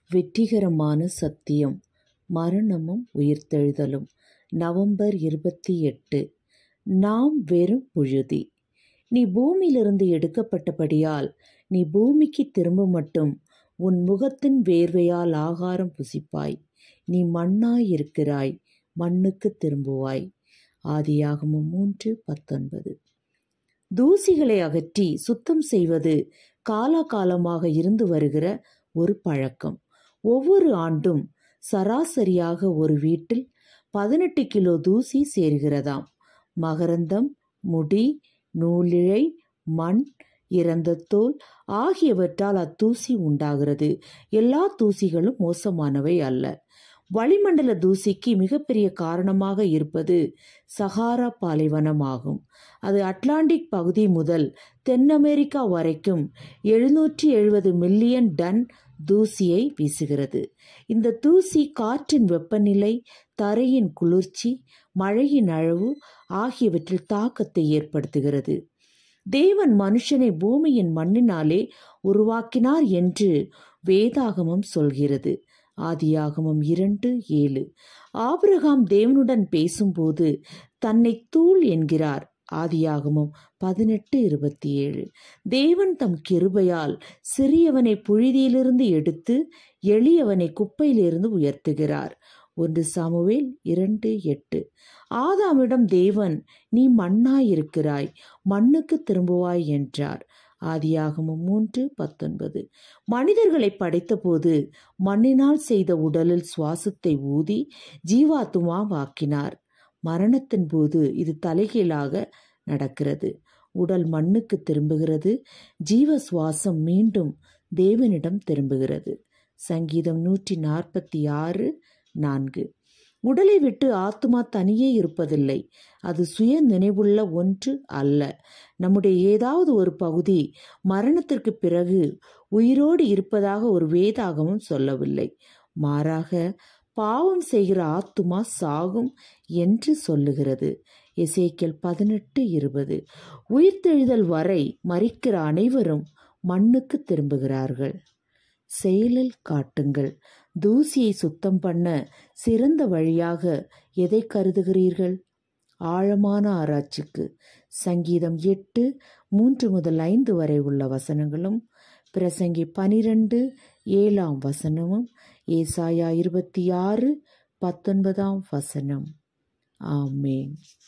வெற்றிகரமான சத்தியம், மரணமும் உயிர்த்தெழுதலும். நவம்பர் 28. நாம் வெறும் புழுதி. நீ பூமியிலிருந்து எடுக்கப்பட்டபடியால் நீ பூமிக்கு திரும்ப மட்டும் உன் முகத்தின் வேர்வையால் ஆகாரம் புசிப்பாய். நீ மண்ணாயிருக்கிறாய், மண்ணுக்கு திரும்புவாய். ஆதியாகமம் 3:19. தூசிகளை அகற்றி சுத்தம் செய்வது காலாகாலமாக இருந்து வருகிற ஒரு பழக்கம். ஒவ்வொரு ஆண்டும் சராசரியாக ஒரு வீட்டில் 18 கிலோ தூசி சேர்கிறதாம். மகரந்தம், முடி, நூலிழை, மண், இறந்த தோல் ஆகியவற்றால் அத்தூசி உண்டாகிறது. எல்லா தூசிகளும் மோசமானவை அல்ல. வளிமண்டல தூசிக்கு மிகப்பெரிய காரணமாக இருப்பது சஹாரா பாலைவனமாகும். அது அட்லாண்டிக் பகுதி முதல் தென் அமெரிக்கா வரைக்கும் 770 மில்லியன் டன் தூசியை வீசுகிறது. இந்த தூசி காற்றின் வெப்பநிலை, தரையின் குளிர்ச்சி, மழையின் அளவு ஆகியவற்றில் தாக்கத்தை ஏற்படுத்துகிறது. தேவன் மனுஷனை பூமியின் மண்ணினாலே உருவாக்கினார் என்று வேதாகமம் சொல்கிறது. ஆதியாகமம் 2:7. ஆபிரகாம் தேவனுடன் பேசும்போது தன்னை தூள் என்கிறார். ஆதியாகமம் 18:27. தேவன் தம் கிருபையால் சிறியவனை புழுதியிலிருந்து எடுத்து எளியவனை குப்பையிலிருந்து உயர்த்துகிறார். 1 சாமுவேல் 2:8. ஆதாமிடம் தேவன் நீ மண்ணாயிருக்கிறாய், மண்ணுக்கு திரும்புவாய் என்றார். ஆதியாகமம் 3:19. மனிதர்களை படைத்தபோது மண்ணினால் செய்த உடலில் சுவாசத்தை ஊதி ஜீவாத்துமாவாக்கினார். மரணத்தின் போது இது தலைகீழாக நடக்கிறது. உடல் மண்ணுக்கு திரும்புகிறது, ஜீவ சுவாசம் மீண்டும் தேவனிடம் திரும்புகிறது. சங்கீதம் 146:4. உடலை விட்டு ஆத்துமா தனியே இருப்பதில்லை. அது சுய நினைவுள்ள ஒன்று அல்ல. நம்முடைய ஏதாவது ஒரு பகுதி மரணத்திற்கு பிறகு உயிரோடு இருப்பதாக ஒரு வேதாகமும் சொல்லவில்லை. மாறாக பாவம் செய்கிற ஆத்துமா சாகும் என்று சொல்லுகிறது. எசேக்கியேல் 18:20. உயிர்த்தெழுதல் வரை மரிக்கிற அனைவரும் மண்ணுக்கு திரும்புகிறார்கள். செயலில் காட்டுங்கள். தூசியை சுத்தம் பண்ண சிறந்த வழியாக எதை கருதுகிறீர்கள்? ஆழமான ஆராய்ச்சிக்கு சங்கீதம் 8:3-5 வரை உள்ள வசனங்களும், பிரசங்கி 12:7 ஏசாயா 26:19 ஆமென்.